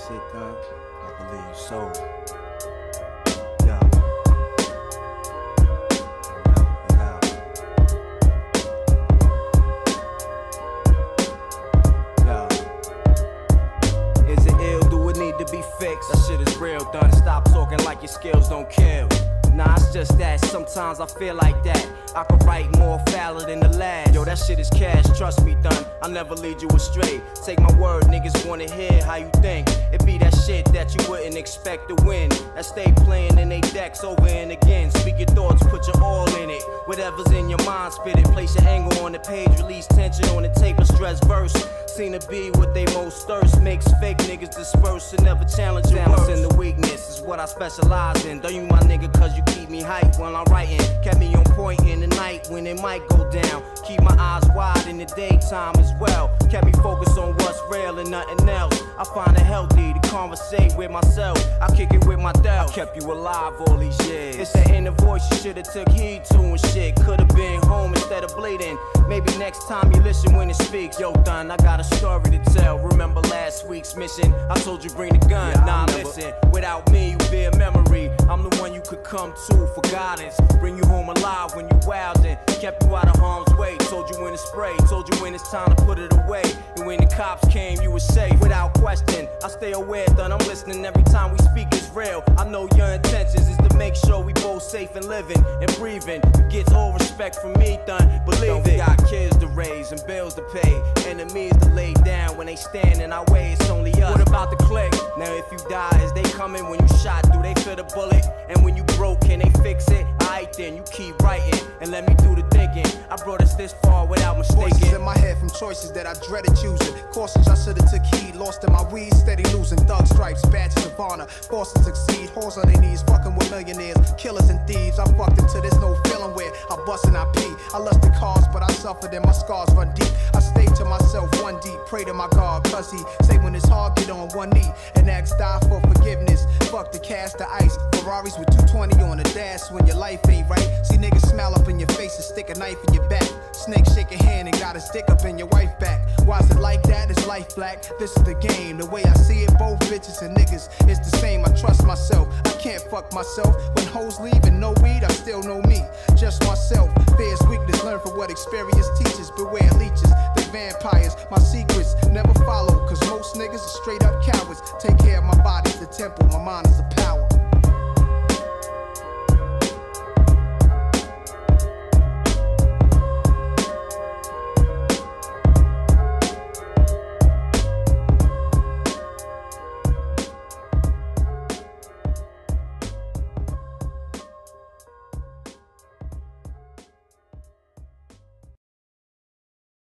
shit done, I believe so. Yeah. Is it ill? Do it need to be fixed? That shit is real, done. Stop talking like your skills don't kill. Nah, it's just that sometimes I feel like that. I could write more foul than the last. Yo, that shit is cash, trust me, done. I'll never lead you astray. Take my word, niggas wanna hear how you think. It be that shit that you wouldn't expect to win. That stay playing in they decks over and again. Speak your thoughts, put your all in it. Whatever's in your mind, spit it. Place your angle on the page, release tension on the tape, a stress verse. Seen to be what they most thirst. Makes fake niggas disperse and never challenge your words. And the weakness is what I specialize in. Don't you my nigga cause you keep me hype while I'm writing. Kept me on point in the night when it might go down. Keep my eyes wide in the daytime as well. Kept me focused on what's real and nothing else. I find it healthy to conversate with myself. I kick it with my doubt. I kept you alive all these years. It's that inner voice you should've took heed to and shit. Could've been home instead of bleeding. Maybe next time you listen when it speaks. Yo, done, I got a story to tell. Remember last week's mission? I told you bring the gun. Yeah, nah, listen, without me you be a memory. I'm the one you could come to for guidance. Bring you home alive when you wildin'. Kept you out of harm's way. Told you when to spray. Told you when it's time to put it away. And when the cops came, you were safe. Without question, I stay aware, done. I'm listening every time we speak is real. I know your intentions is to make sure we both safe and living and breathing. You get all respect from me, done. Believe it. We got kids to raise and bills to pay. Enemies to lay down when they stand in our way. It's only us. What about the click? Now if you die, is they coming? When you shot, do they feel the bullet? And when you broke, can they fix it? Alright then, you keep writing and let me do the thinking. I brought us this far without mistaking. Voices in my head from choices that I dreaded choosing. Cautions I should've took heed. Lost in my weed, steady losing. Thug stripes, badges of honor. Forced to succeed. Horse on their knees, fucking with millionaires. Killers and thieves. I fucked until there's no feeling where I bust and I pee. I lusted cars, but I suffered and my scars run deep. I stayed to myself one deep. Pray to my God, cause he say when it's hard, get on one knee and ask die for forgiveness. Fuck the cash, the ice. Ferraris with 220 on the dash when your life ain't right. See niggas smile up in your face and stick a knife in your back. Snake shake your hand and got a stick up in your wife back. Why is it like that? It's life black. This is the game. The way I see it, both bitches and niggas, it's the same. I trust myself. I can't fuck myself. When hoes leave and no weed, I still know me. Just myself. Fear's weakness. Learn from what experience teaches. Beware leeches, the vampires. My secrets never follow. Cause most niggas are straight up cowards. Take care of my body, the temple. My mind is a power.